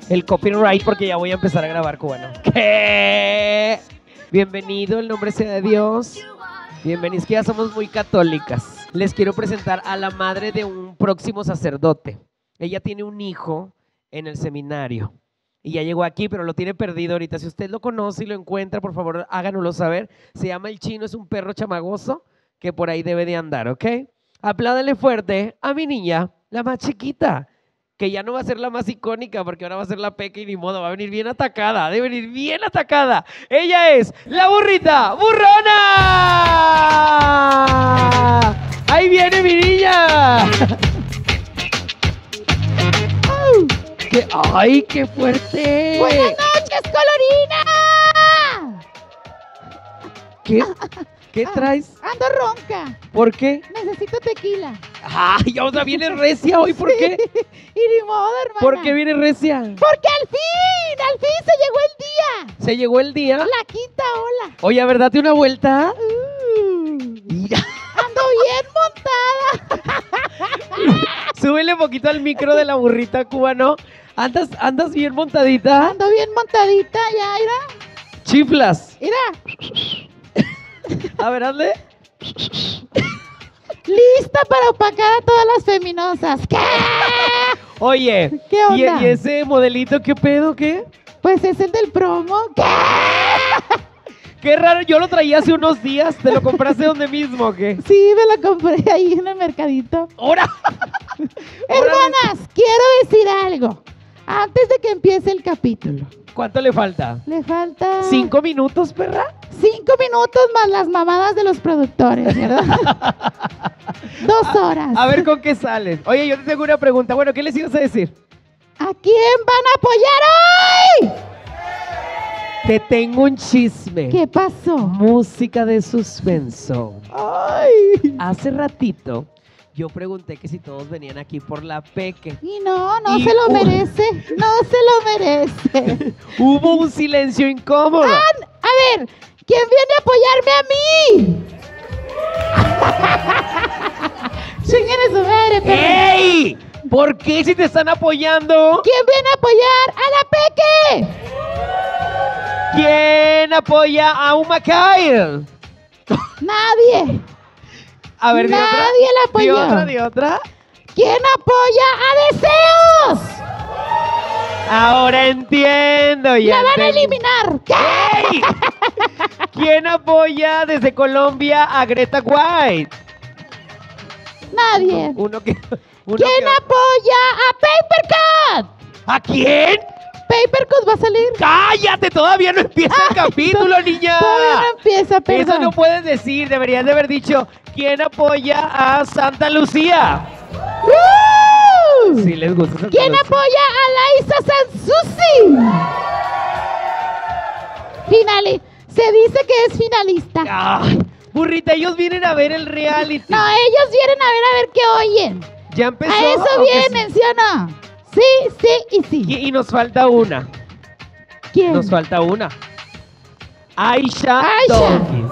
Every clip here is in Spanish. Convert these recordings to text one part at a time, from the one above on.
el copyright porque ya voy a empezar a grabar cubano. ¿Qué? Bienvenido, el nombre sea de Dios. Bienvenidos, que ya somos muy católicas. Les quiero presentar a la madre de un próximo sacerdote. Ella tiene un hijo en el seminario y ya llegó aquí, pero lo tiene perdido ahorita. Si usted lo conoce y lo encuentra, por favor, háganoslo saber. Se llama El Chino, es un perro chamagoso que por ahí debe de andar, ¿ok? Apládenle fuerte a mi niña, la más chiquita, que ya no va a ser la más icónica porque ahora va a ser la Peque y ni modo, va a venir bien atacada, debe venir bien atacada. Ella es la burrita burrona. Ahí viene mi niña. ¡Ay, qué fuerte! ¡Buenas noches, Colorina! ¿Qué traes? Ando ronca. ¿Por qué? Necesito tequila. ¡Ay, o sea, viene recia hoy! ¿Por qué? Y ni modo, hermana. ¿Por qué viene recia? Porque al fin se llegó el día. ¿Se llegó el día? La quinta ola. Oye, a ver, date una vuelta. Mira. Ando bien montada. Súbele un poquito al micro de la burrita cubano. ¿Andas bien montadita? Ando bien montadita ya, mira. Chiflas. Mira. A ver, hazle. Lista para opacar a todas las feminosas. ¿Qué? Oye, ¿Qué onda? ¿Y ese modelito qué pedo, qué? Pues es el del promo. ¿Qué? Qué raro, yo lo traía hace unos días. ¿Te lo compraste donde mismo o qué? Sí, me lo compré ahí en el mercadito. ¡Ahora! Hermanas, quiero decir algo. Antes de que empiece el capítulo. ¿Cuánto le falta? Le falta... 5 minutos, perra. 5 minutos más las mamadas de los productores, ¿verdad? 2 horas. A ver con qué salen. Oye, yo te tengo una pregunta. Bueno, ¿qué les ibas a decir? ¿A quién van a apoyar hoy? Te tengo un chisme. ¿Qué pasó? Música de suspenso. Ay. Hace ratito yo pregunté que si todos venían aquí por la Peque. Y no Y- se lo merece. No se lo merece. Hubo un silencio incómodo. A ver, ¿quién viene a apoyarme a mí? Chinguen a su madre, perro. ¡Ey! ¿Por qué si te están apoyando? ¿Quién viene a apoyar a la Peque? ¿Quién apoya a un Macael? Nadie. A ver, di otra. Nadie la apoyó. Di otra. ¿Quién apoya a Deseos? Ahora entiendo ya. La van a entendí. eliminar. ¿Qué? ¡Ey! ¿Quién apoya desde Colombia a Greta White? Nadie. ¿Quién apoya a Papercut? ¿A quién? Papercut va a salir. ¡Cállate! Todavía no empieza el capítulo, niña. Todavía no empieza, perdón. Eso no puedes decir. Deberías de haber dicho ¿quién apoya a Santa Lucía? Sí, les gusta Santa ¿Quién Lucía. apoya a Laisa Sansusi? Se dice que es finalista. Ay, burrita, ellos vienen a ver el reality. No, ellos vienen a ver qué oyen. Ya empezó. A eso ¿o qué vienen, ¿sí o no? Sí y sí. Y nos falta una. ¿Quién? Nos falta una. Aisha. Dawkins.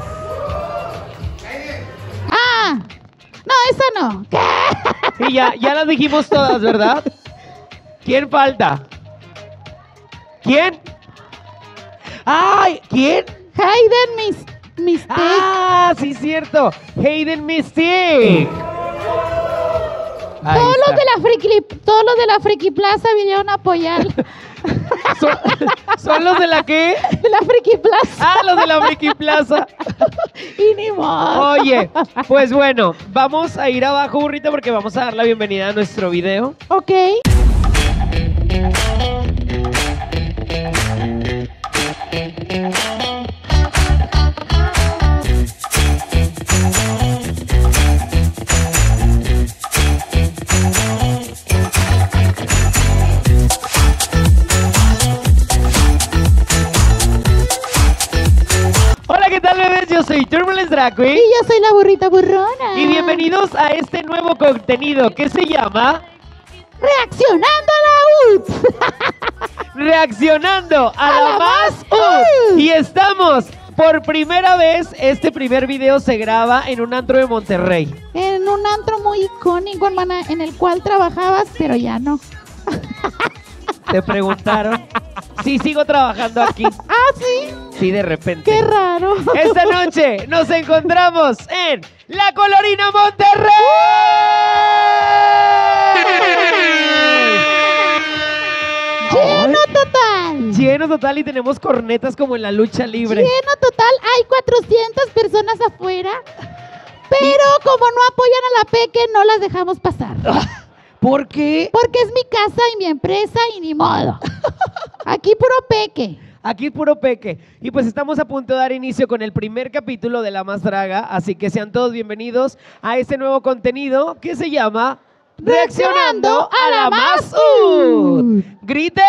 Ah, no, esa no. ¿Qué? Sí, ya las dijimos todas, ¿verdad? ¿Quién falta? ¿Quién? ¡Ay! ¿Quién? Hayden Mistake. ¡Ah! Sí, cierto. Hayden Mystique. Ahí Todos está. los de la Friki Plaza vinieron a apoyar. ¿Son los de la qué? La Friki Plaza. Ah, los de la Friki Plaza. Y ni modo. Oye, pues bueno, vamos a ir abajo, burrita, porque vamos a dar la bienvenida a nuestro video. Ok. Hola, ¿qué tal, bebés? Yo soy Turbulence Drag Queen. Y yo soy la burrita burrona. Y bienvenidos a este nuevo contenido que se llama Reaccionando a la UT. Reaccionando a la más UT. Y estamos por primera vez, este primer video se graba en un antro de Monterrey. En un antro muy icónico, hermana, en el cual trabajabas, pero ya no. ¿Te preguntaron? Sí, sigo trabajando aquí. Ah, sí. Sí, de repente. Qué raro. Esta noche nos encontramos en La Colorina Monterrey. Lleno total. Lleno total y tenemos cornetas como en la lucha libre. Lleno total. Hay 400 personas afuera. Pero como no apoyan a la Peque, no las dejamos pasar. ¿Por qué? Porque es mi casa y mi empresa y ni modo. Aquí puro Peque. Aquí puro peque. Y pues estamos a punto de dar inicio con el primer capítulo de La Más Draga, así que sean todos bienvenidos a este nuevo contenido que se llama Reaccionando a la Más ¡Grite!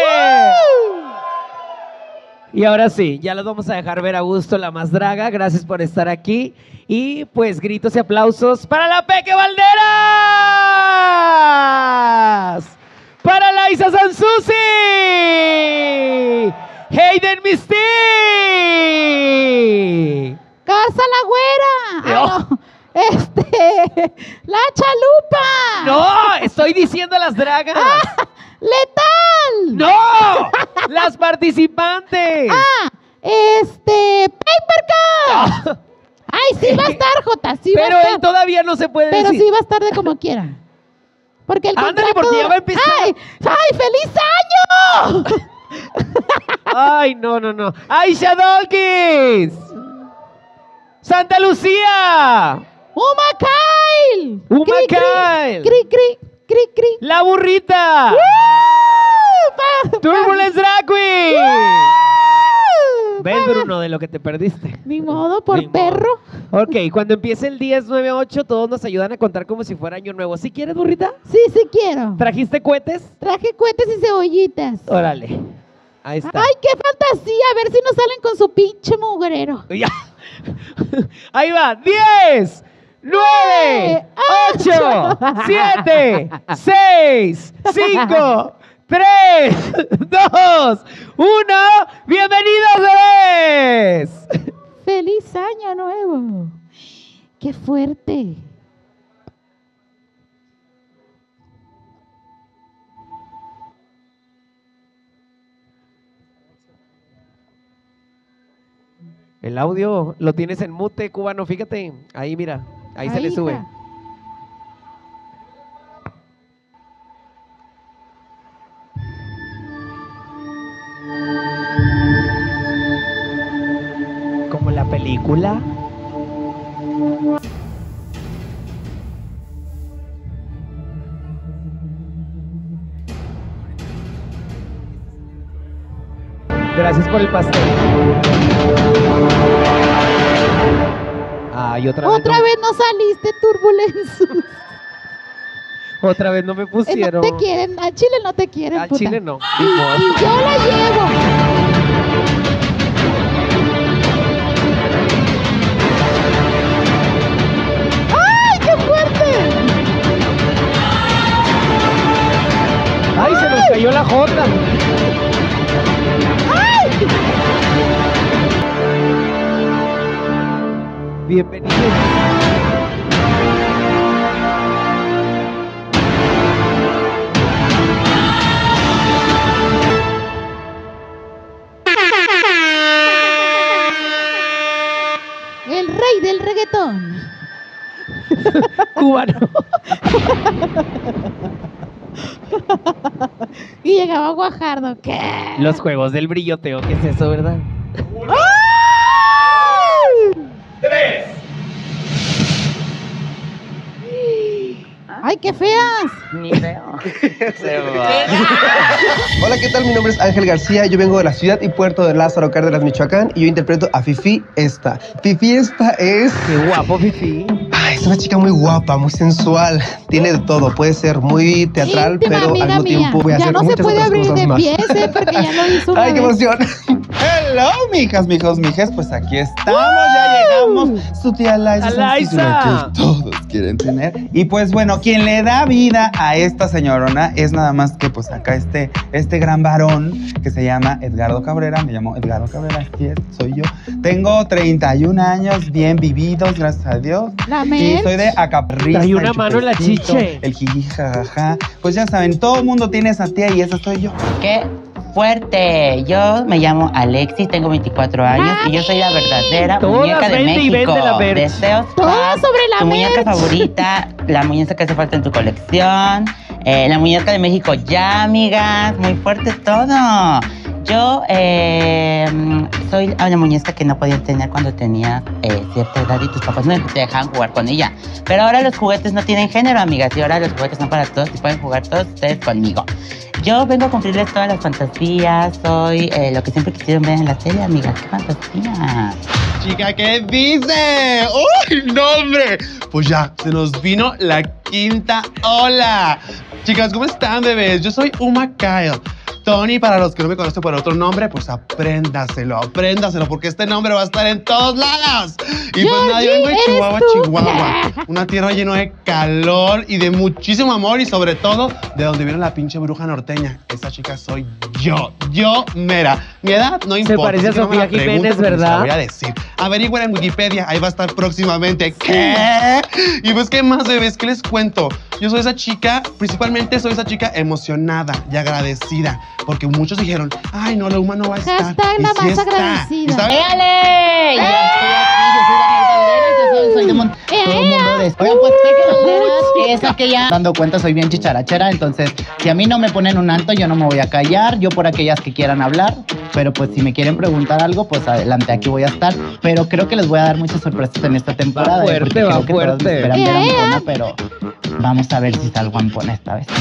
Y ahora sí, ya los vamos a dejar ver a gusto La Más Draga. Gracias por estar aquí. Y pues gritos y aplausos para la Peque Valderas, para Laisa Sansusi, Hayden Misty, Casa la Güera. Ah, no. La Chalupa. No, estoy diciendo las dragas. Letal. No, las participantes. Paper Cup. Ay, sí va a estar, Jota, sí Pero va a él estar. todavía no se puede Pero decir. sí va a estar de como quiera. Porque el Ándale, contrato... porque ya va a empezar. ¡Ay, feliz año! Ay, no. Aisha Dawkins, Santa Lucía, ¡Humacail! Humacail. Cri. La Burrita, Turbulence Drag Queen. ¿Ves, Bruno, de lo que te perdiste? Ni modo, por Ni modo. perro. Ok, cuando empiece el 10, 9, 8, todos nos ayudan a contar como si fuera año nuevo. ¿Sí quieres, Burrita? Sí quiero. ¿Trajiste cohetes? Traje cohetes y cebollitas. Órale. Ahí está. ¡Ay, qué fantasía! A ver si nos salen con su pinche mugrero. Ya. Ahí va. 10, 9, 8, 7, 6, 5, 3, 2, 1. ¡Bienvenidos, bebés! ¡Feliz año nuevo! ¡Qué fuerte! El audio lo tienes en mute, cubano, fíjate. Ahí, mira. Ahí se le sube. Hija. Como la película. Gracias por el pastel. Ay, otra Vez no saliste, Turbulence. Otra vez no me No pusieron. te quieren, al Chile no te quieren, Al puta. Chile no. Y yo la llevo. ¡Ay, qué fuerte! Ay, se nos cayó la jota. ¡Ay! Bienvenidos. El rey del reggaetón. Cubano. Y llegaba Guajardo. ¿Qué? Los juegos del brilloteo, ¿qué es eso, verdad? ¡Ay, qué feas! Hola, ¿qué tal? Mi nombre es Ángel García, yo vengo de la ciudad y puerto de Lázaro Cárdenas, Michoacán, y yo interpreto a Fifi Esta. Fifi Esta es... Qué guapo, Fifi. Es una chica muy guapa, muy sensual, tiene de todo, puede ser muy teatral, Íntima pero al amiga mismo tiempo mía. voy a Ya hacer no se muchas puede otras abrir cosas de más. pies, porque ya lo hizo una ¡Ay, qué vez. emoción! Hello, mijas, mijos, mijas, pues aquí estamos, ya llegamos. Su tía Liza, Liza, que todos quieren tener. Y pues bueno, quien le da vida a esta señorona es nada más que pues acá este gran varón que se llama Edgardo Cabrera. Me llamo Edgardo Cabrera, así es, soy yo. Tengo 31 años, bien vividos, gracias a Dios. Y soy de Acaparrista. Trae una mano en la chiche. El jiji, jajaja. Pues ya saben, todo el mundo tiene esa tía y esa soy yo. ¡Qué fuerte! Yo me llamo Alexis, tengo 24 años y yo soy la verdadera muñeca de México. Deseos Todo sobre la tu muñeca merch. favorita, la muñeca que hace falta en tu colección, la muñeca de México ya, amigas, muy fuerte todo. Yo soy una muñeca que no podía tener cuando tenía cierta edad y tus papás no te dejaban jugar con ella. Pero ahora los juguetes no tienen género, amigas, y ahora los juguetes son para todos y pueden jugar todos ustedes conmigo. Yo vengo a cumplirles todas las fantasías, soy lo que siempre quisieron ver en la tele, amigas. ¡Qué fantasía! Chica, ¿qué dice? ¡Uy, no, hombre! Pues ya, se nos vino la quinta ola. Chicas, ¿cómo están, bebés? Yo soy Uma Kyle. Tony, para los que no me conocen por otro nombre, pues apréndaselo, porque este nombre va a estar en todos lados. Y pues nada, yo vengo de Chihuahua, Chihuahua. Una tierra llena de calor y de muchísimo amor y sobre todo de donde viene la pinche bruja norteña. Esa chica soy yo mera. Mi edad no importa. Se parece a Sofía Jiménez, ¿verdad? Voy a decir. Averigüen en Wikipedia, ahí va a estar próximamente. ¿Qué? Y pues, ¿qué más, bebés? ¿Qué les cuento? Yo soy esa chica, principalmente soy esa chica emocionada y agradecida. Porque muchos dijeron, ay, no, la Uma no va a estar. Hashtag la más agradecida. ¡Éale! Yo estoy aquí, yo soy Daniel Valderas, yo soy de todo el mundo de esto. Oigan, pues Peque Valderas es aquella dando cuenta, soy bien chicharachera, entonces si a mí no me ponen un alto, yo no me voy a callar, yo por aquellas que quieran hablar, pero pues si me quieren preguntar algo, pues adelante, aquí voy a estar, pero creo que les voy a dar muchas sorpresas en esta temporada. Va fuerte, porque va creo que todos me fuerte. esperan ver a Ampona, pero vamos a ver si salgo Ampona esta vez.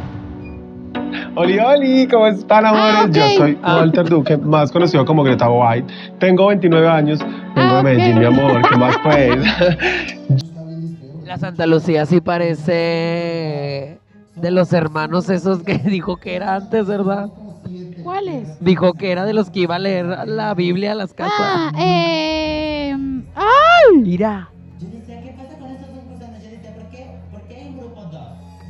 Oli, oli, ¿cómo están, amores? Yo soy Walter Duque, más conocido como Greta White. Tengo 29 años, vengo de Medellín, mi amor. ¿Qué más, pues? La Santa Lucía sí parece de los hermanos esos que dijo que era antes, ¿verdad? ¿Cuáles? Dijo que era de los que iba a leer la Biblia a las casas. ¡Ay! Mira. Yo decía, ¿qué pasa con esas dos personas? Yo decía, ¿por qué hay un grupo 2?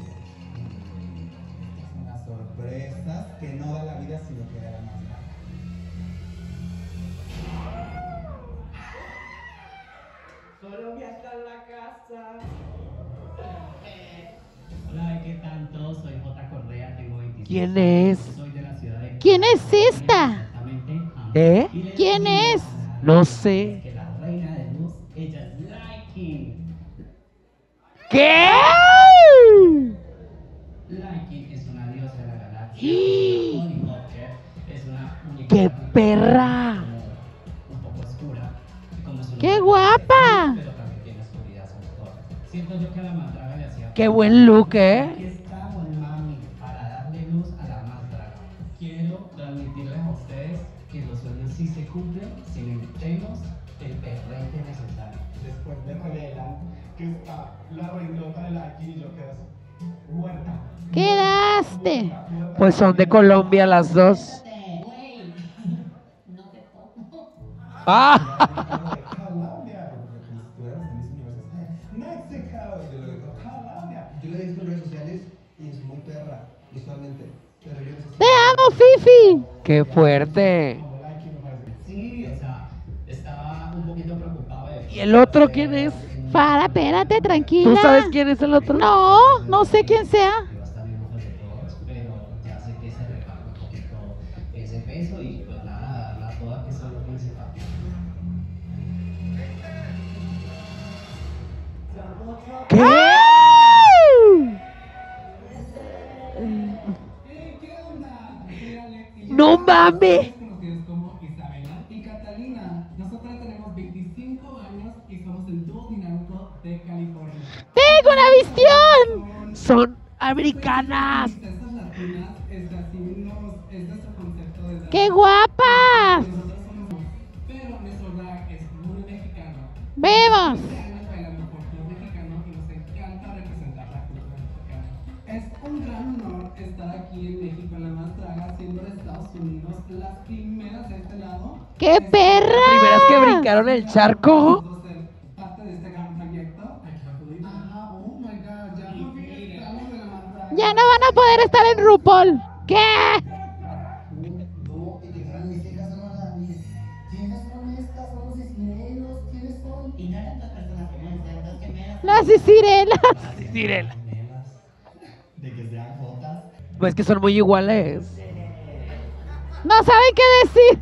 Unas sorpresas que no da la vida sino que da la mano. Colombia está en la casa. Hola, ¿qué tal todos? Soy J. Correa, tengo 25 ¿Quién es? Soy de la ciudad de... ¿Quién es esta? ¿Eh? ¿Quién es? No sé. Que la reina de luz, ella es Liking. ¿Qué? Liking es una diosa de la galaxia. Holly Walker es una muñeca ¡Qué perra! un poco oscura. Y como su ¡Qué nombre guapa! pero también tiene oscuridad sobre todo. Siento yo que a la mandraga le hacía... ¡Qué buen look, Aquí eh! estamos, mami, para darle luz a la mandraga. Quiero transmitirles a ustedes que los sueños sí se cumplen si le metemos el perrete necesario. Después me revelan que está la reinota de la y yo quedo muerta. Quedaste. Pues son de Colombia las dos. ¡Ah! Colombia. México. Colombia. Yo la he visto en redes sociales y es muy perra, visualmente. Pero yo no sé si... ¡Te amo, Fifi! ¡Qué fuerte! Sí, o sea, estaba un poquito preocupado de... ¿Y el otro quién es? Para, espérate, tranquila. ¿Tú sabes quién es el otro? No, no sé quién sea. Va a estar bien ojos de todos, pero ya sé que se recarga un poquito ese peso y pues nada, darla toda que eso es lo principal. ¿Qué? ¡No mames! Conocidos como Isabela y Catalina. Nosotras tenemos 25 años y somos el dúo dinámico de California. ¡Tengo una visión! Son americanas. Estas latinas es nuestro concepto de drag. ¡Qué guapas! Nosotros somos, pero nuestro drag es muy mexicano. ¡Vemos! 15 años bailando folclore mexicano y nos encanta representar la cultura mexicana. Es un gran honor estar aquí en México en la más draga, siendo de Estados Unidos las primeras de este lado. ¡Qué perra! Primeras que brincaron el charco. Parte de este gran proyecto. Ajá, oh my god, ya no estamos de la manzana. Ya no van a poder estar en RuPaul. ¿Qué? No, y que eran mis hijas, no ¿quiénes son estas? ¿Son los isleños? ¿Quiénes son? Y no eran dos personas comunes, eran dos gemelas. Las Cisirelas. Sirena. De que sean jotas. Pues que son muy iguales. No saben qué decir.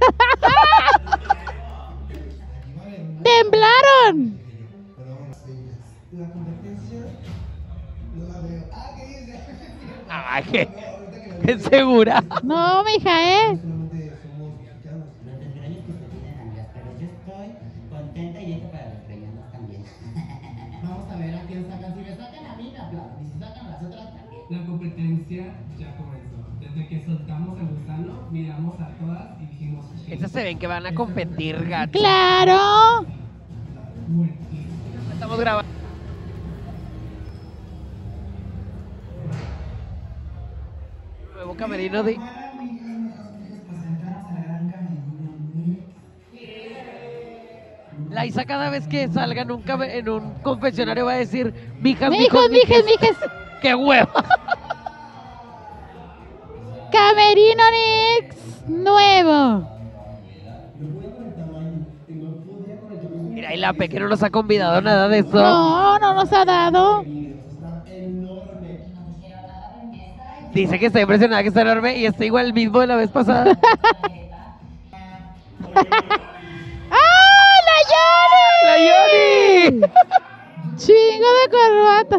Temblaron. La competencia no la veo. ¿Qué dice? Ay, qué segura. No, mija, Solamente somos mexicanos. Los desgreños que se tienen amigas, pero yo estoy contenta y esto para los desgreñados también. Vamos a ver a quién sacan. Si me sacan a mí, me aplauden. Y si sacan las otras también. La competencia ya comenzó. Desde que soltamos el gusano, miramos a todas y dijimos... Esas se ven que van a competir, gato. claro. Estamos grabando. Nuevo camerino de... La Isa cada vez que salga en un confesionario va a decir, mijas, Mijos, mijes, mijes. ¡Qué huevo! Camerino Nix nuevo. Mira, y la Pe que no nos ha convidado nada de eso. No, no nos ha dado. Dice que está impresionada, que está enorme y está igual el mismo de la vez pasada. ¡Ah, la ¡La Yoni! Yoni! Chingo de corbata.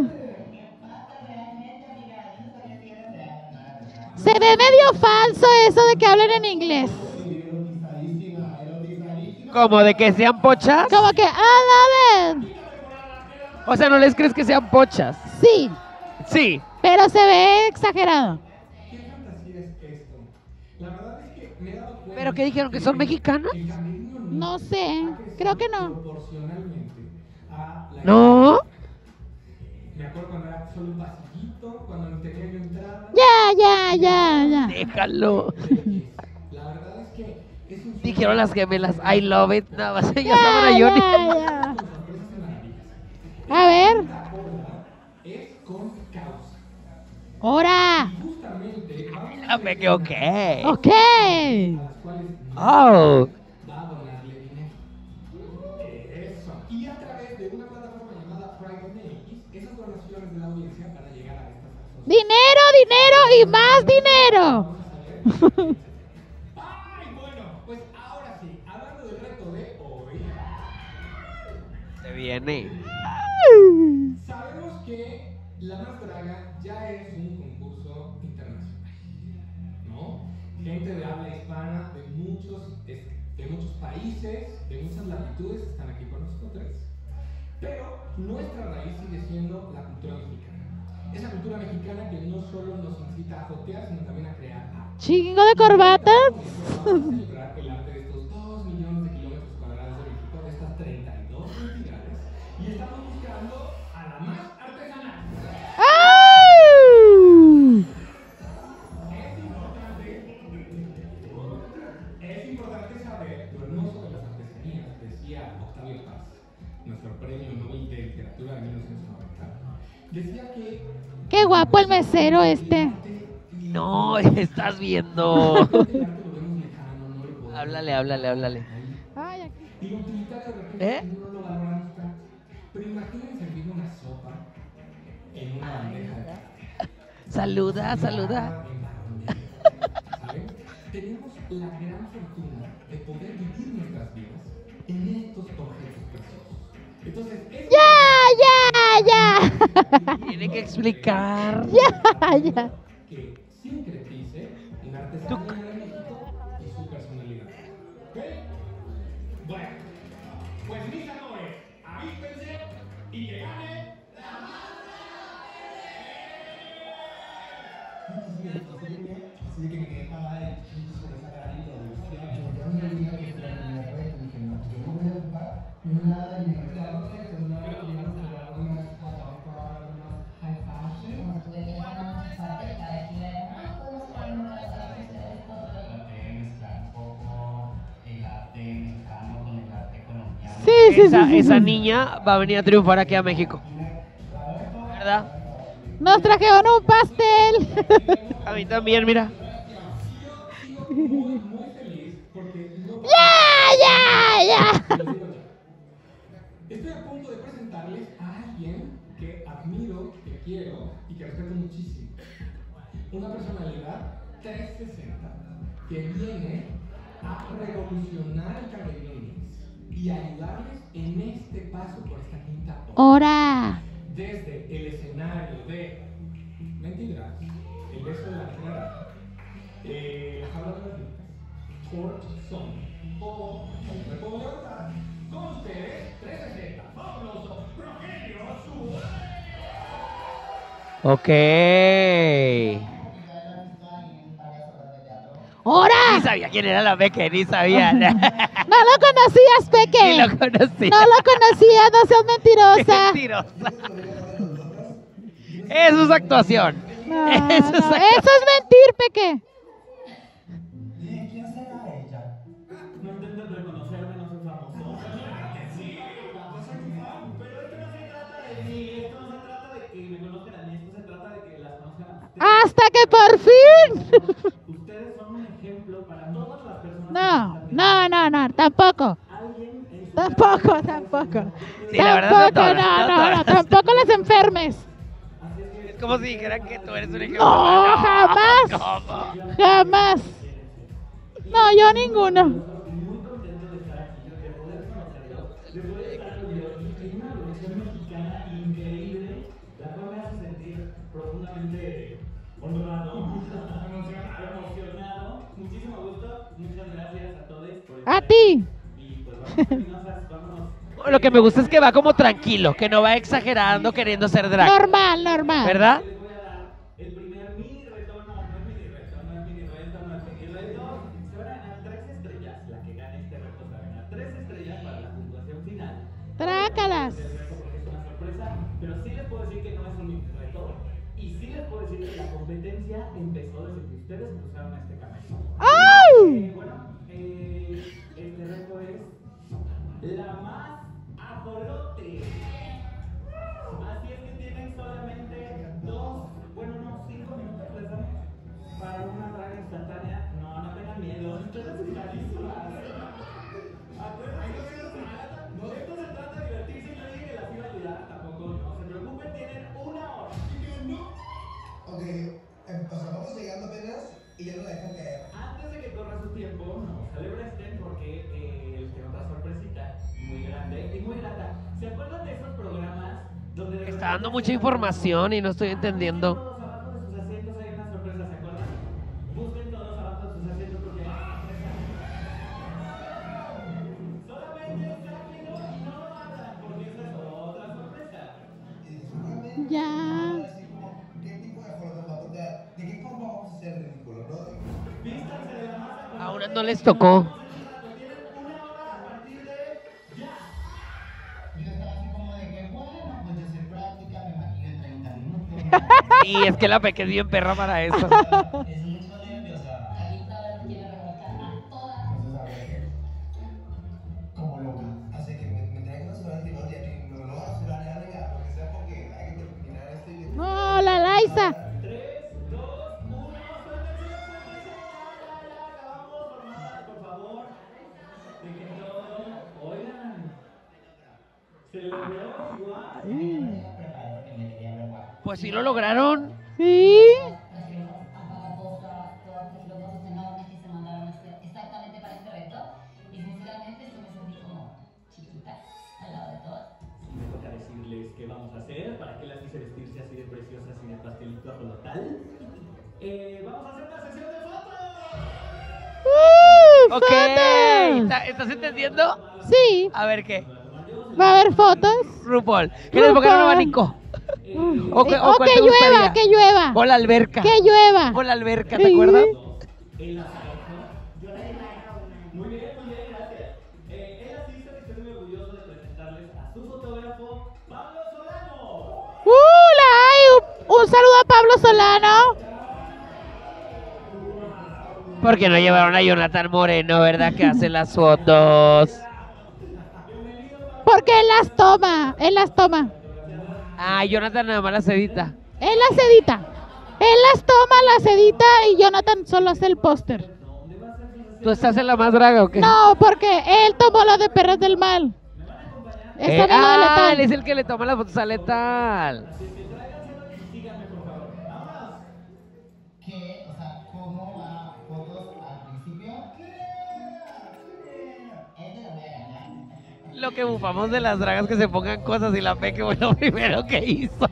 Se ve medio falso eso de que hablen en inglés. ¿Como de que sean pochas? Como que, I love it. O sea, ¿no les crees que sean pochas? Sí, Sí. pero se ve exagerado. ¿Qué fantasía es esto? La verdad es que me he dado cuenta... ¿Pero qué dijeron? ¿Que son mexicanos? El camerino No sé, creo que no. proporcionalmente a la... No. Me acuerdo cuando era solo un vasillito, cuando no tenía yo entrada. Ya. Déjalo. La verdad es que es un... Dijeron las gemelas, I love it. Nada más ellas saben a Yoni. Ya. A ver. Es con causa. ¡Hora! Justamente vamos La Pe que ok. Ok. a las cuales Oh. va a donarle dinero. Eso. Y a través de una plataforma llamada Private MX, esas donaciones de la audiencia van a llegar a estas personas. Dinero y más dinero. Ay, bueno, pues ahora sí, hablando del reto de hoy, Se viene. sabemos que La Más Draga ya es un concurso internacional, ¿no? Gente de habla hispana de muchos países, de muchas latitudes están aquí con nosotros, pero nuestra raíz sigue siendo la cultura mexicana. Esa cultura mexicana que no solo nos incita a jotear, sino también a crear arte. Chingo de corbatas. Vamos a celebrar el arte de estos 2 millones de kilómetros cuadrados de México, de estas 32 entidades, y estamos buscando a la más artesanal. ¡Au! Es importante saber lo hermoso de las artesanías, decía Octavio Paz, nuestro premio Nobel de Literatura de 1990. Decía que Qué guapo el mesero este. No, estás viendo. el arte lo vemos lejano, no lo podemos. Háblale. Ay, aquí. Y lo utilitario de repente ¿Eh? no lo valoramos tanto. Pero imaginen servir una sopa en una bandeja de plata. Saluda. ¿Saben? Tenemos la gran fortuna de poder vivir nuestras vidas en estos objetos preciosos. Entonces, es Ya. Tiene que explicar. Ya. que sincretice la artesanía de México y su personalidad. ¿Ok? Bueno, pues mis amores, avíspense y que gane la más así que me quedé para el chico de sacar ahí todo. Yo no le dije que fuera el primer reto, dije, no, yo no voy a ocupar nada de mi claro, es una que íbamos a dar unas high fashion. Mezclar un poco el arte esa niña va a venir a triunfar aquí a México. ¿Verdad? Nos trajeron un pastel. A mí también, mira. Ya. Estoy a punto de presentarles a alguien que admiro, que quiero y que respeto muchísimo. Una personalidad 360 que viene a revolucionar el camerino y ayudarles en este paso por esta quinta Hora. desde el escenario de Mentiras, el beso de la tierra, la jaula de las brujas, Torch Song o Me Puedo Levantar. Con ustedes, 360, fabuloso, Rogelio Suárez. Ok. ¡Hora! Ni sabía quién era la Peque, ni sabía. No lo conocías, Peque. Ni lo conocía. No lo conocías, no seas mentirosa. Mentirosa. Eso es actuación. No, Eso es no, actuación. eso es mentir, Peque. ¿Quién será ella? No intentes reconocerme, no soy famoso. Sí, yo soy tu fan. Pero esto no se trata de mí, esto no se trata de que me conozcan a mí, esto se trata de que las conozcan a ustedes. Hasta que por fin. Ustedes son un ejemplo para todas las personas. No, tampoco. Tampoco. Sí, la verdad, no todas, no todas. Tampoco las enfermes. Es como si dijeran que tú eres un ejemplo. No, jamás. ¿Cómo? Jamás. No, yo ninguno. Muy contento de estar aquí, de poder conocerlos, de poder estar en una organización mexicana increíble, la cual me hace sentir profundamente honrado, emocionado. Muchísimo gusto, muchas gracias a todos por estar A ti. Y pues vámonos. Lo que me gusta es que va como tranquilo, que no va exagerando queriendo ser drag. Normal. ¿Verdad? Les voy a dar el primer mini reto, no es mini reto. Se van a ganar 3 estrellas. La que gane este reto se va a ganar 3 estrellas para la puntuación final. Trácalas. Porque es una sorpresa, pero sí les puedo decir que no es un mini reto. Y sí les puedo decir que la competencia empezó desde que ustedes cruzaron a este camino. ¡Ay! Este reto es la más ajolote. Así es que tienen solamente 5 minutos les damos para una draga instantánea. No tengan miedo, ustedes están listas. Esto se trata de divertirse. Yo dije que las iba a ayudar, tampoco no se preocupen, tienen 1 hora. Ok, o sea, vamos llegando apenas y ya no la dejan caer. Antes de que corra su tiempo, no celebresten porque les tengo otra sorpresita muy grande y muy grata. ¿Se acuerdan de esos programas donde Está dando mucha información y no estoy entendiendo. todos abajo de sus asientos hay una sorpresa? ¿Se acuerdan? Busquen todos abajo de sus asientos porque hay una sorpresa. Solamente sáquenlo y no lo abran porque esa es otra sorpresa. Ya. ¿Qué tipo de forma va a tocar? ¿De qué forma vamos a hacer el ridículo, no? Vístanse de la masa con Ahora no les tocó. tienen 1 hora a partir de ya. Yo estaba así como de que, bueno, pues yo soy práctica, me maquillo en 30 minutos. Y es que la Peque es bien perra para eso. Es mucho nerviosa. Aquí está la que quiere revolcar a todas. Entonces, a ver, como loca. Así que me traigo una semana de no, ya que me lo voy a asegurar ya, venga, lo que sea, porque hay que terminar esto y... No, la Laisa. 3, 2, 1, suéltense. Ya, acabamos, formadas, por favor. Dejen todo. Oigan, se logró igual. Pues sí lo lograron. Sí. Exactamente para este reto. Y sinceramente yo me sentí como chiquita al lado de todas. Me toca decirles qué vamos a hacer, para qué las hice vestirse así de preciosas y de pastelito ajolotal. Vamos a hacer una sesión de fotos. Ok. ¡Fotos! ¿Estás entendiendo? Sí. A ver qué. ¿Va a haber fotos? RuPaul. ¿Qué les pongan un abanico? O cuál que te gustaría? llueva, que llueva. O la alberca. Que llueva. O la alberca, ¿te acuerdas? El azaroso. Muy bien, gracias. Él así se estoy muy orgulloso de presentarles a su fotógrafo, Pablo Solano. Un saludo a Pablo Solano. Porque no llevaron a Jonathan Moreno, ¿verdad? Que hace las fotos. Bienvenido, Pablo Porque él las toma. Ah, Jonathan nada más las edita. Él las edita. Él las toma, las edita y Jonathan solo hace el póster. ¿Tú estás en la más draga o qué? No, porque él tomó lo de Perras del Mal. Esa no es Letal. Él es el que le toma las fotos a Letal. ¿Qué? O sea, ¿cómo va fotos al principio? Lo que bufamos de las dragas que se pongan cosas y la Peque fue lo primero que hizo.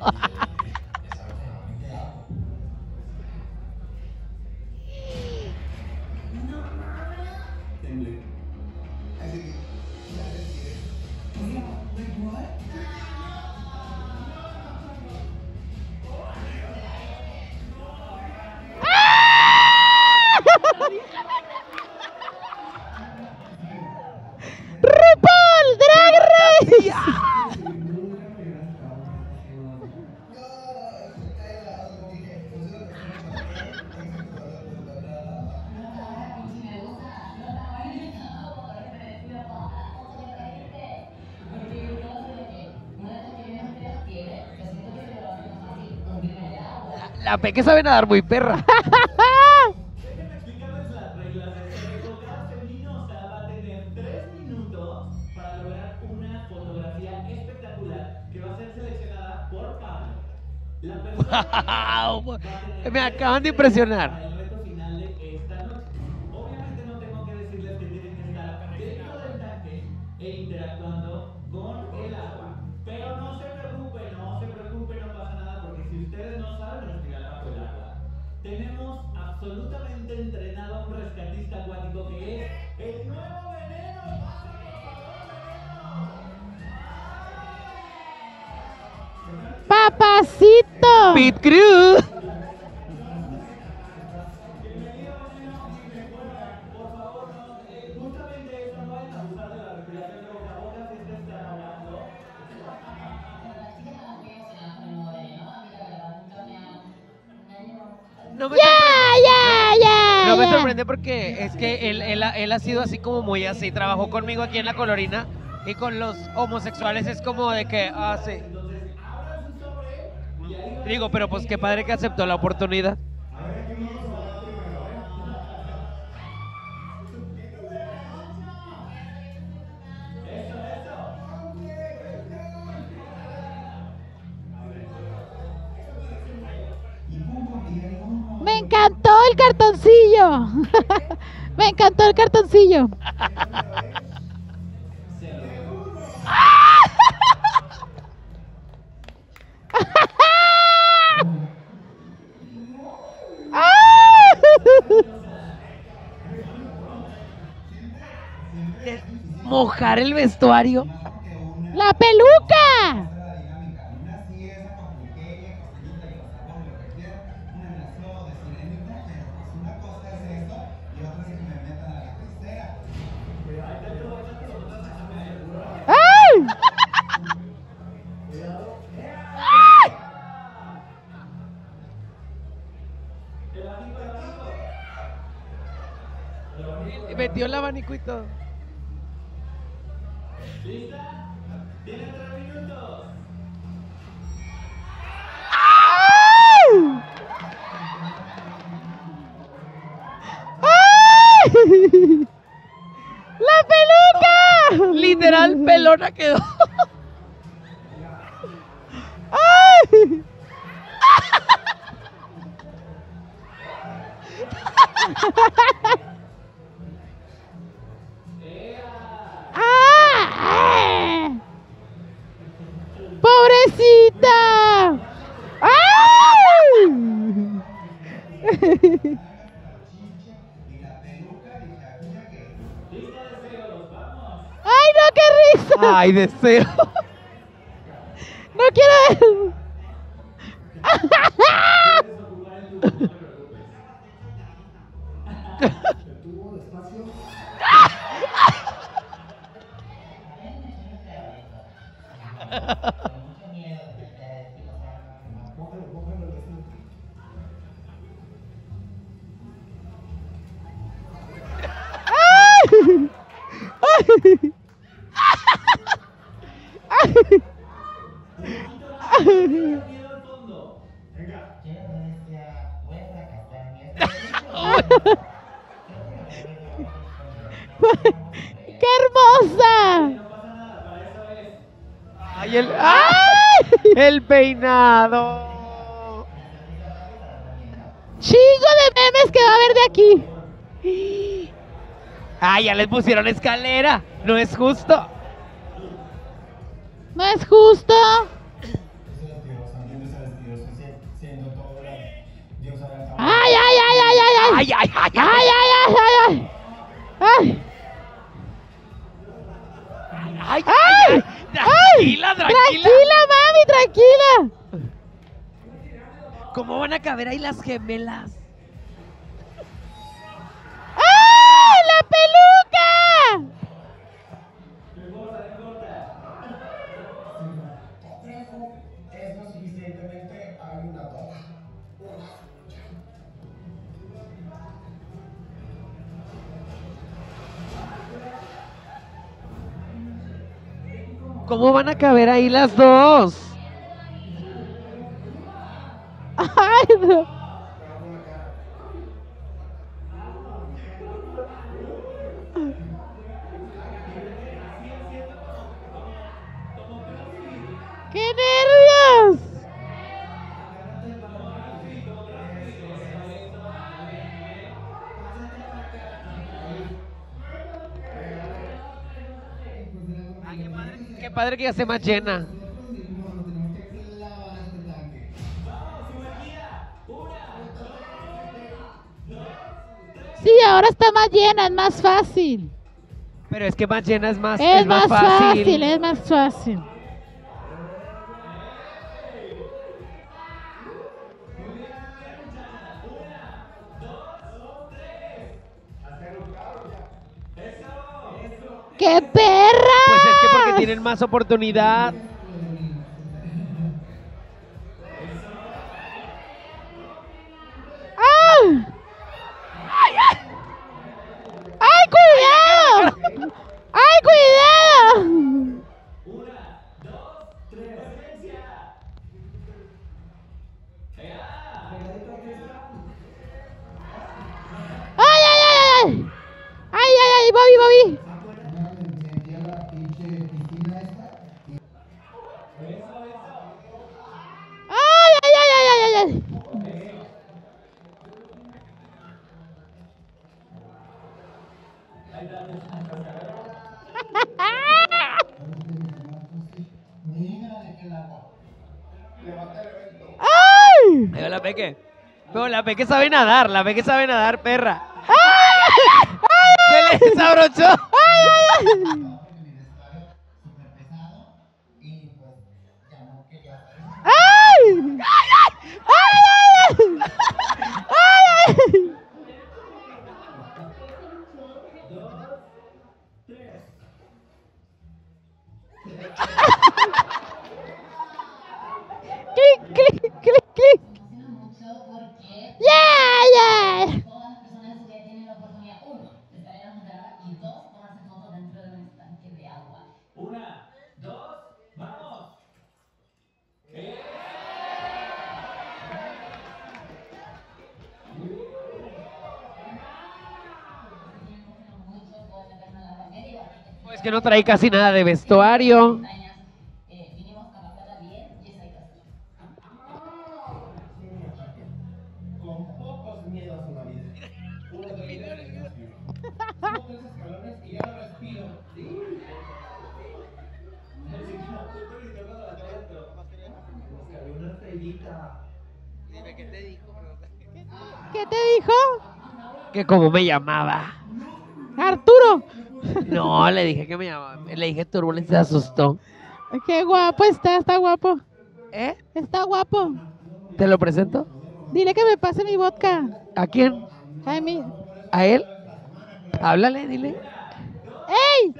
RuPaul Drag Race. La Peque sabe nadar muy perra. Déjenme explicarles las reglas de este reto. Cada feminosa va a tener 3 minutos para lograr una fotografía espectacular que va a ser seleccionada por Pablo. La persona Wow, me acaban de impresionar. para el reto final de esta noche. Obviamente no tengo que decirles que tienen que estar dentro del tanque e interactuando con el agua. Pero no se preocupen, no pasa nada porque si ustedes no saben respirar bajo el agua, tenemos absolutamente entrenado a un rescatista acuático que es el nuevo Veneno. ¡Pasa, por favor, Veneno! Papacito. Pit Crew. Por favor, no, justamente eso, no vayan a abusar de la respiración de boca a boca si ustedes están ahogando. No me Ya. No me sorprende porque es que él ha sido así como muy así. Trabajó conmigo aquí en La Colorina y con los homosexuales es como de que, sí. Digo, pero pues qué padre que aceptó la oportunidad. Me encantó el cartoncillo. Me encantó el cartoncillo. Mojar el vestuario. La peluca. ¡Ay! Metió el abanico y todo. ¿Lista? Tienen 3 minutos. ¡Ay! ¡La peluca! Literal, pelona quedó. ¡Ay! ¡Ah! ¡Pobrecita! ¡Ay! ¡Ay, no, qué risa! Ay, deseo. ¡No quiero ver! ¡Ay! ¡Ay! ¡Qué hermosa! ¡Ay, el peinado! Chingo de memes que va a haber de aquí. ¡Ay, ya les pusieron escalera! ¡No es justo! No es justo. ¡Ay, ay, ay, ay, ay! ¡Ay, ay, ay! ¡Ay, ay, ay, ay, ay! ¡Ay! ¡Ay, ay, ¡Ay! ay! ¡Tranquila, tranquila! ¡Tranquila, mami, tranquila! ¿Cómo van a caber ahí las gemelas? ¡Ay, la peluca! Es lo suficientemente hay una toga. ¿Cómo van a caber ahí las dos? ¡Ay, no! ¡Qué nervios! Qué padre que ya esté más llena. Sí, ahora está más llena, es más fácil. Pero es que más llena es más, Es más fácil. fácil, es más fácil. ¡Qué perra! Pues es que porque tienen más oportunidad. ¡Ay! ¡Ay, cuidado! ¡Ay, cuidado! ¡Ay, ay, ay, ay! ¡Ay, ay, ay! ¡Bobby, Bobby! ¡Ay, ay, ay, ay, ay, ay! ¡Ay! Pero la Peque. Pero la Peque sabe nadar, perra. ¡Ay! ¡Ay! Se le desabrochó. ¡Ay, ay, ay! ¡Ay! ¡Ay, ay, ay! ¡Ay, ay! ¡Clic, clic, clic, clic! ¡Yeah, yeah! Todas las personas que tienen la oportunidad, uno, de estar en la montaña y dos, tomarse fotos dentro de un estanque de agua. Una, dos, vamos. Pues que no trae casi nada de vestuario. Vinimos con la plata bien y esa hay que hacer. Con pocos miedos en la vida. Uno de vida en el respiro. Subo 3 escalones y ya no respiro. ¿Sí? Una estrellita. Dime qué te dijo. ¿Qué te dijo? Que como me llamaba. Arturo. No, le dije que me llamaba. Le dije Turbulence, se asustó. Qué guapo está guapo. ¿Eh? Está guapo. ¿Te lo presento? Dile que me pase mi vodka. ¿A quién? Ay, mi... ¿A él? Háblale, dile. ¡Ey!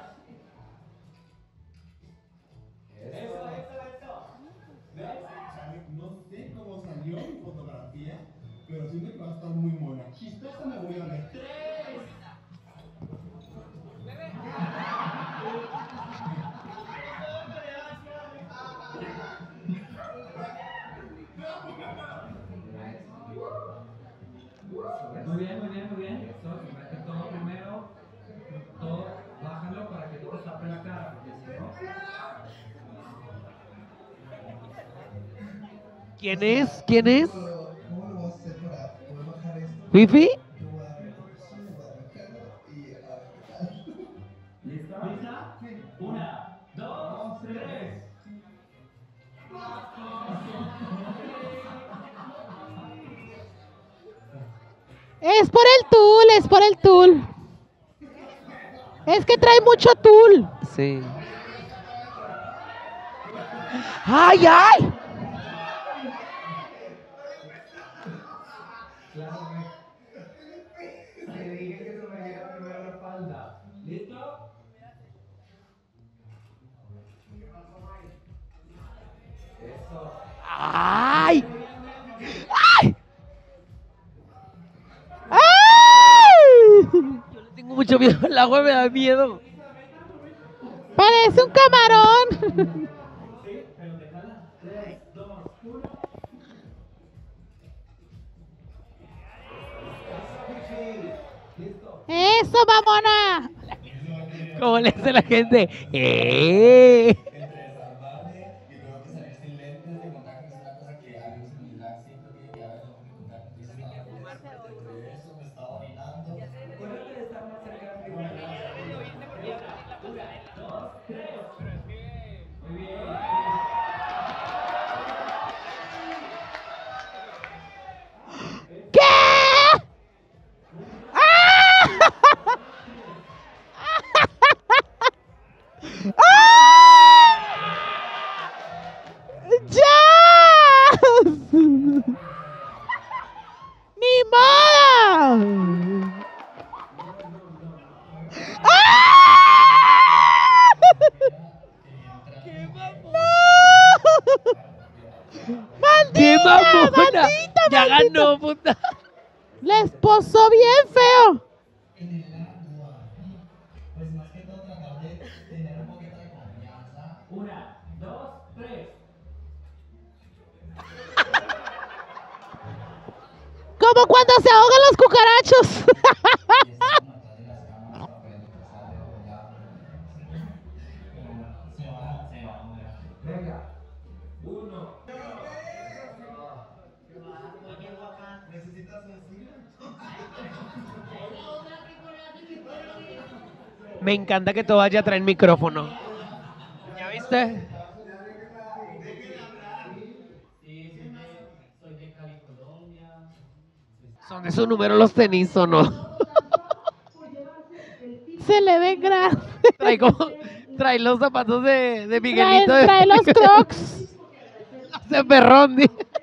No sé cómo salió mi fotografía, pero siento que va a estar muy mona. Chistosa me voy a ver. 3. Muy bien, ¿Quién es? ¿Quién es? ¿Fifi? ¿Lista? Una, dos, tres. Es por el tul, es por el tul. Es que trae mucho tul. Sí. ¡Ay, ay! Le dije que se me diera primero la falda. ¿Listo? Eso. ¡Ay! ¡Ay! ¡Ay! Yo le tengo mucho miedo al agua, me da miedo. Parece un camarón. Sí, pero te jala. 3, 2, 1. Listo. Eso, mamona. ¿Cómo le hace la gente? Entre salvarme y luego que salir sin lentes de contacto es una cosa que a mí se me da siempre que a veces no me contacto. Entonces entre eso me estaba orinando. Acuérdate de estar más cerca de la Una, dos, tres. Muy bien. ¿Qué? ¡Ah! ¡Ah! ¡Ya! ¡Ni modo! ¡Ah! ¡Qué mamona! ¡Maldita, Ya maldita! ganó, puta. Les posó bien feo. En el agua. Pues más que todo tratar de tener un poquito de confianza. Una, dos, tres. Como cuando se ahogan los cucarachos. Venga. Uno. ¿Necesitas un Me encanta que todas ya traen micrófono. ¿Ya viste? Soy de Cali, Colombia. ¿Son de su número los tenis o no? Se le ven grandes. Trae los zapatos de Miguelito. Trae los crocs. De perrón.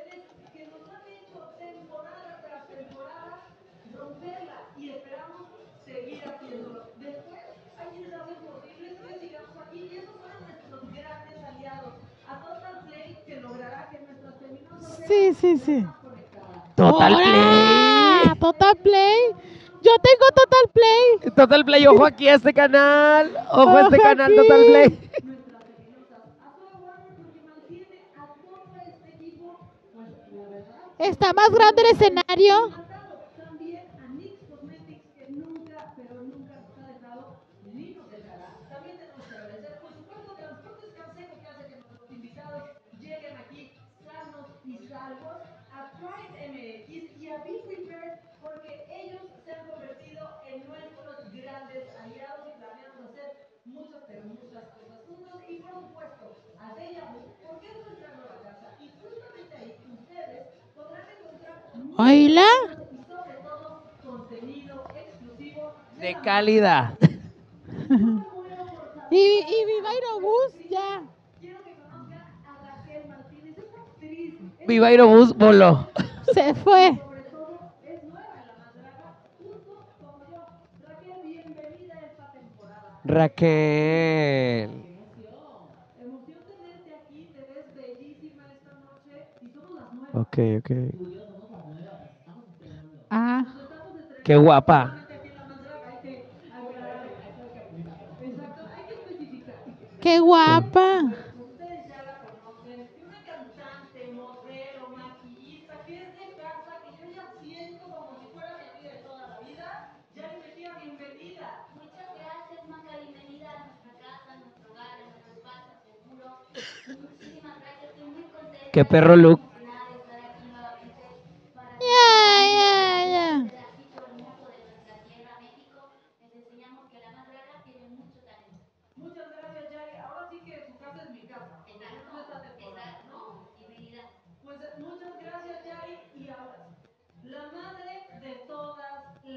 Sí, sí, sí. Total ¡Hora! Play. Total Play. Yo tengo Total Play. Total Play, ojo aquí a este canal. Ojo a este Ojo canal, aquí. Total Play. Está más grande el escenario. También a NYX Cosmetics, que nunca, pero nunca nos ha dejado ni nos dejará. También tenemos que agradecer, por supuesto, Transportes Canseco, que hace que nuestros invitados lleguen aquí sanos y salvos, a Pride MX y a Be Prepared, porque ellos se han convertido en nuestros grandes aliados y planeamos hacer muchas, pero muchas cosas juntos. Y por supuesto, a Deja Vu, porque es nuestra nueva casa. Y justamente ahí ustedes podrán encontrar Oíla. y sobre todo contenido exclusivo De calidad. Y Viva Aerobús, ya. Quiero que conozcan a Raquel Martínez, es actriz, Viva Aerobús voló. Se fue. sobre todo es nueva en La Más Draga, justo como yo. Raquel, bienvenida a esta temporada. Raquel. Emoción tenerte aquí, te ves bellísima esta noche y somos las 9. Ok, ok. Ah, Qué guapa. Exacto, hay que especificar. qué guapa. Ustedes ya la conocen, una cantante, modelo, maquillista, que es de casa, que yo ya siento como si fuera mi amiga de toda la vida. Ya le metí a bienvenida. Muchas gracias, Maca. Bienvenida a nuestra casa, a nuestro hogar, a nuestro espacio seguro. Muchísimas gracias. Estoy muy contenta. Qué perro look. Emocionada de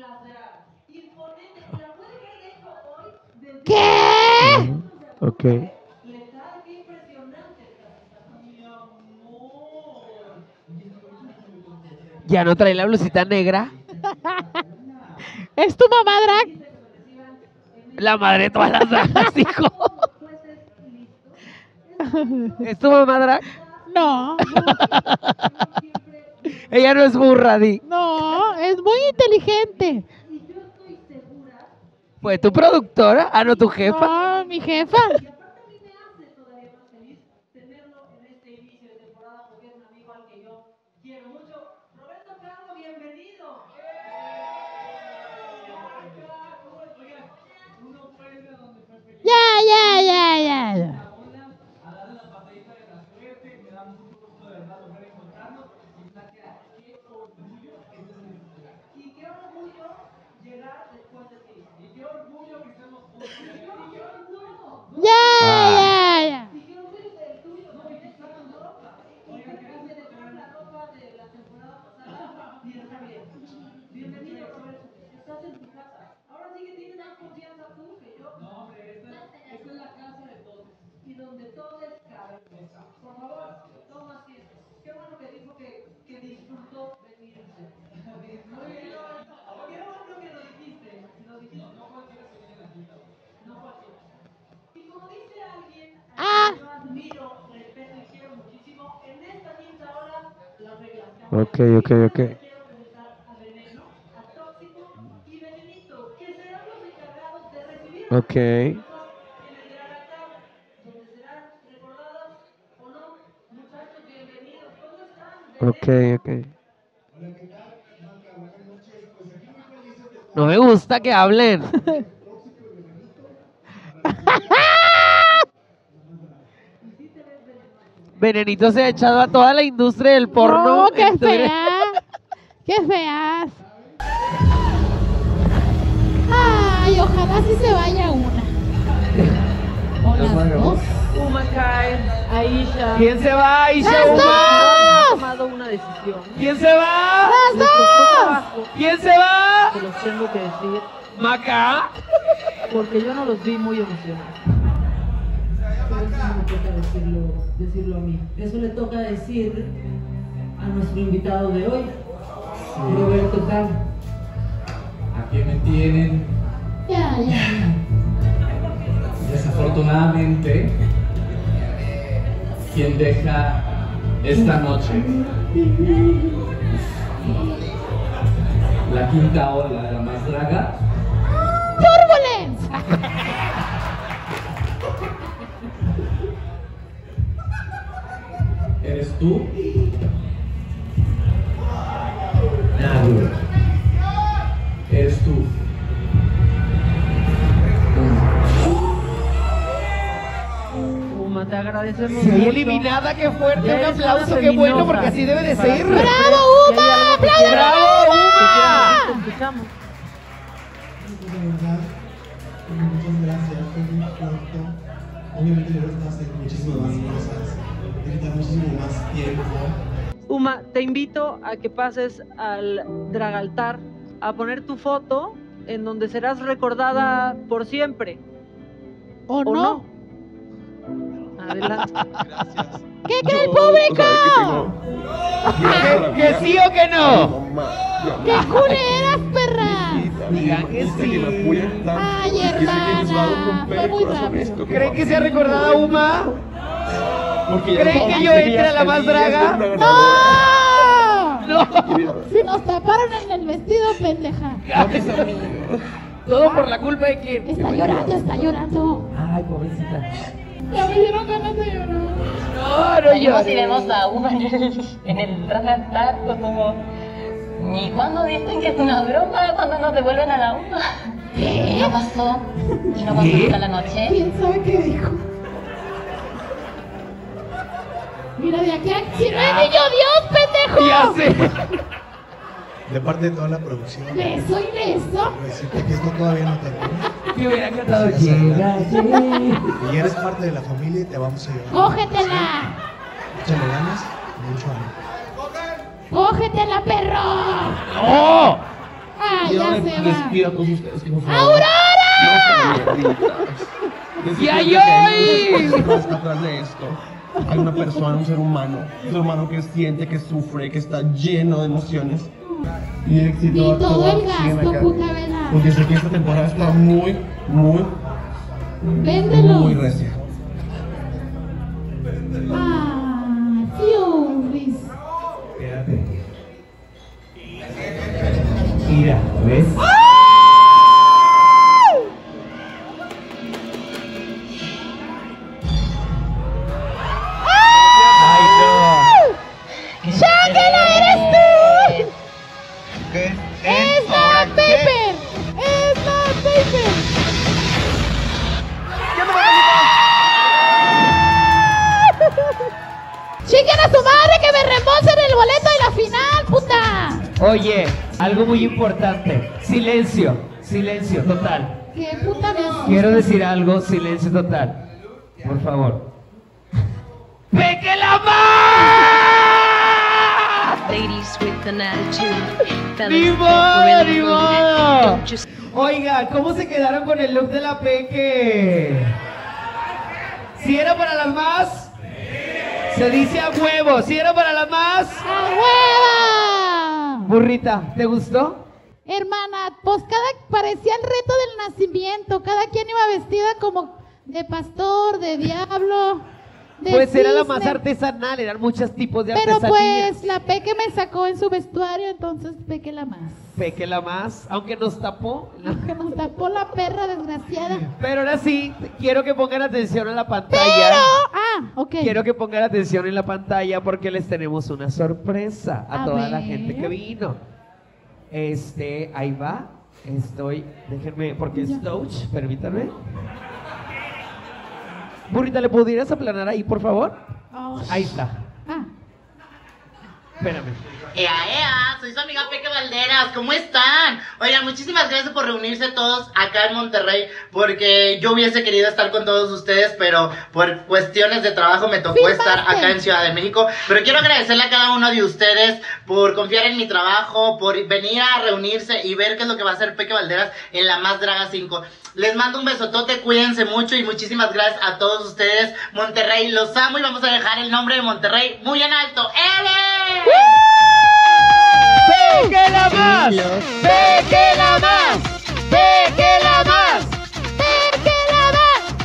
glasear. Imponente, la puede ver de hecho hoy desde ¿Qué? Ok. letal, qué impresionante está. Mi amor. Ya no trae la blusita negra. ¿Es tu mamá drag? La madre de todas las dragas, hijo. ¿Es tu mamá drag? No. Ella no es burra, di. No, es muy inteligente. ¿Fue tu productora? Ah, no, tu jefa. No, mi jefa. Quiero mucho. Roberto Carlos, bienvenido. Uno puede ir a donde fue feliz. Ya. A darle la patadita de la suerte. Me da mucho gusto de verdad volver a encontrarnos. Y Nakia, qué orgullo que estés en este lugar. Y qué orgullo llegar después de ti. Y qué orgullo que estemos juntos. Y qué orgullo. Ya. Y qué orgullo del tuyo. No, y está con ropa. Oigan, que me dejaron la ropa de la temporada pasada. Y está bien. Bienvenido, Roberto. Estás en tu casa. Ahora sí que tienes más confianza tú que yo. No, hombre, esta es la casa de todos. Y donde todos caben. Por favor, toma asiento. Qué bueno que dijo que disfrutó venirse. Muy bien. Qué bueno que lo dijiste. No cualquiera se viene a la quinta hora. No cualquiera. Y como dice alguien a quien yo admiro, respeto y quiero muchísimo, en esta quinta hora las reglas cambian. Ok. Quiero presentar a Veneno, a Tóxico y Venenito, que serán los encargados de recibir Ok. en el Drag donde serán recordadas o no. Muchachos, bienvenidos. ¿Cómo están? Ok. No me gusta que hablen. Venenito se ha echado a toda la industria del porno. No, qué fea. Qué feas. Ay, ojalá sí se vaya una. O las dos. Umakai, Aisha. ¿Quién se va, Aisha? ¡Las Uma? dos! tomado una decisión. ¿Quién se va? ¡Las dos! ¿Quién se va? Se los tengo que decir. Maca. Porque yo no los vi muy emocionados. Pero eso no me toca decirlo a mí. Eso le toca decir a nuestro invitado de hoy, Roberto Carlos. Aquí me tienen. Ya. Desafortunadamente, quien deja esta noche la quinta ola de la más draga. ¡Turbulence! ¿Eres tú? Nadie. Eres tú. Uma, te agradecemos Sí, mucho. eliminada, qué fuerte, Ya un eres aplauso, una qué bueno, feminosa. porque así debe de ser. ¡Bravo, Uma! ¡Aplausos! ¡Bravo, Te Uma! escuchamos. Muchas gracias, fue muy pronto. Obviamente le gusta hacer muchísimas más cosas, necesita muchísimo más tiempo. Uma, te invito a que pases al Dragaltar a poner tu foto en donde serás recordada por siempre. ¿O no? Adelante. Gracias. ¿Qué cree el público? ¿Que sí o que no? ¡Qué culeras, perras! Digan que sí. Ay, hermana, fue muy rápido. ¿Creen que sea recordada Uma? ¿Creen que yo entre a la más draga? ¡No! No. Si nos taparon en el vestido, pendeja. Todo por la culpa de quién. Está llorando. Ay, pobrecita. Ya me dieron ganas de llorar. No Seguimos y llores. vemos a Uma en el Dragatar como... ¿Y cuándo dicen que es una broma? ¿Cuándo nos devuelven a la Uma? ¿Qué? No pasó. Y no pasó hasta la noche. ¿Quién sabe qué dijo? Mira, de aquí a... ¡Si no es niño Dios, pendejo! Ya sé. De parte de toda la producción, Beso y beso. quiero decirte que esto todavía no termina. Me hubiera cantado Sigas llega, adelante. Y eres parte de la familia y te vamos a ayudar. ¡Cógetela! Échale ganas y mucho ánimo. ¡Cógetela, perro! ¡No! Ah, Yo ya les se les va. pido a todos ustedes que por favor. ¡Aurora! ¡Y ay! Más atrás de esto hay una persona, un ser humano que siente, que sufre, que está lleno de emociones. Y éxito Y a todo todos el que siguen gasto, acá. puta vela. Porque sé que esta temporada está muy Véndelo. recia. Ah, Fiuris. Mira, ¿ves? Ay, no. ¡Shakira, eres tú! ¿Qué? ¡Es la Paper! ¡Es la Paper! ¡Chiquen a su madre que me reembolsen el boleto de la final, puta! Oye, algo muy importante. Silencio, silencio total. ¿Qué puta me haces? Quiero decir algo, silencio total. Por favor. ¡Peque la Ladies with an attitude. fellas ¡Ni that modo, really ni rude. modo! Don't just Oiga, ¿cómo se quedaron con el look de la Peque? ¿Si era para las más? Se dice a huevo. ¿Si era para las más? ¡A hueva! Burrita, ¿te gustó? Hermana, pues parecía el reto del nacimiento. Cada quien iba vestida como de pastor, de diablo, de Pues era la más cisne. artesanal, eran muchos tipos de Pero artesanía. pues la Peque me sacó en su vestuario, entonces Peque la más. Peque la más, aunque nos tapó. Que nos tapó la perra desgraciada. Pero ahora sí, quiero que pongan atención en la pantalla. Pero, ok. Quiero que pongan atención en la pantalla porque les tenemos una sorpresa a A toda la ver. gente que vino. Ahí va. Déjenme, porque es touch, permítanme. Burrita, ¿le pudieras aplanar ahí, por favor? Oh. Ahí está. Ah. Espérame. ¡Ea! Soy su amiga Peque Valderas, ¿cómo están? Oigan, muchísimas gracias por reunirse todos acá en Monterrey, porque yo hubiese querido estar con todos ustedes, pero por cuestiones de trabajo me tocó estar acá en Ciudad de México. Pero quiero agradecerle a cada uno de ustedes por confiar en mi trabajo, por venir a reunirse y ver qué es lo que va a hacer Peque Valderas en La Más Draga 5. Les mando un besotote, cuídense mucho y muchísimas gracias a todos ustedes. Monterrey, los amo y vamos a dejar el nombre de Monterrey muy en alto. ¡Ele! ¡Peque la más! ¡Peque la más! ¡Peque la más! ¡Peque la más!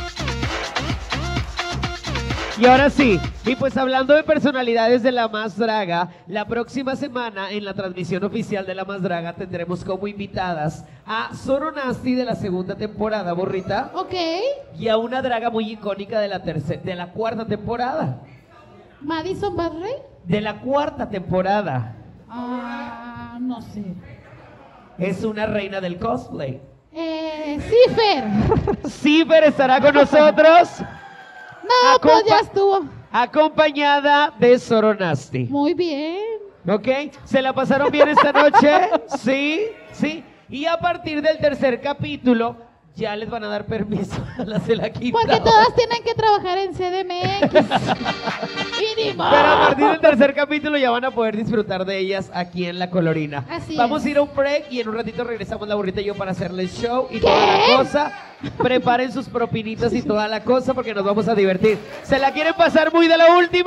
Y ahora sí, y pues hablando de personalidades de La Más Draga, la próxima semana en la transmisión oficial de La Más Draga tendremos como invitadas a Zoro Nasty de la segunda temporada, Burrita. Ok. Y a una draga muy icónica de la cuarta temporada. ¿Madison Barrey? De la cuarta temporada. Ah, no sé. Es una reina del cosplay. Cifer. Cifer estará con nosotros. No, pues ya estuvo. Acompañada de Zoro Nasty. Muy bien. ¿Ok? ¿Se la pasaron bien esta noche? Sí, sí. Y a partir del tercer capítulo ya les van a dar permiso a las de la quinta. Porque todas tienen que trabajar en CDMX. Y ni modo. Pero a partir del tercer capítulo ya van a poder disfrutar de ellas aquí en La Colorina. Así Vamos es. a ir a un break y en un ratito regresamos la Burrita y yo para hacerles show y toda la cosa. Preparen sus propinitas y toda la cosa porque nos vamos a divertir. ¿Se la quieren pasar muy de lo último?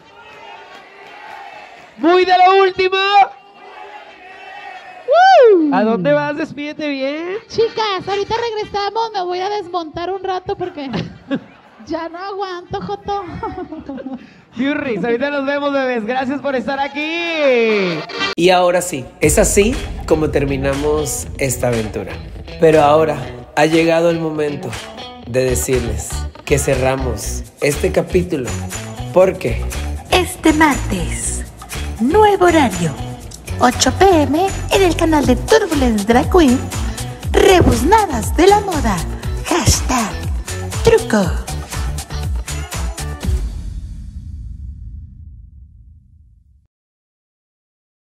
¿Muy de lo último? ¿A dónde vas? Despídete bien. Chicas, ahorita regresamos, me voy a desmontar un rato porque ya no aguanto, Joto. Furries, ahorita nos vemos, bebés. Gracias por estar aquí. Y ahora sí, es así como terminamos esta aventura. Pero ahora ha llegado el momento de decirles que cerramos este capítulo porque Este martes, nuevo horario, 8 p.m. en el canal de Turbulence Drag Queen, Rebuznadas de la Moda, #Truco.